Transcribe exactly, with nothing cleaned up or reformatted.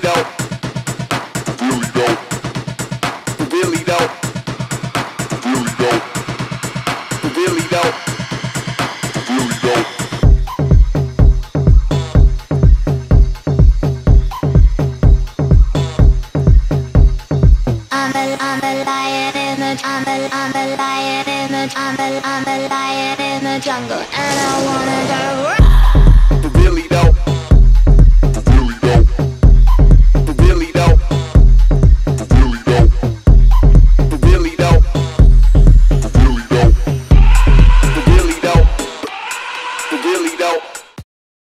dope, really dope, really dope, really dope, really dope, really dope. I'm the, I'm the lion in the, I'm the, I'm the lion in the, I'm the, I'm the lion in the jungle, and I wanna go.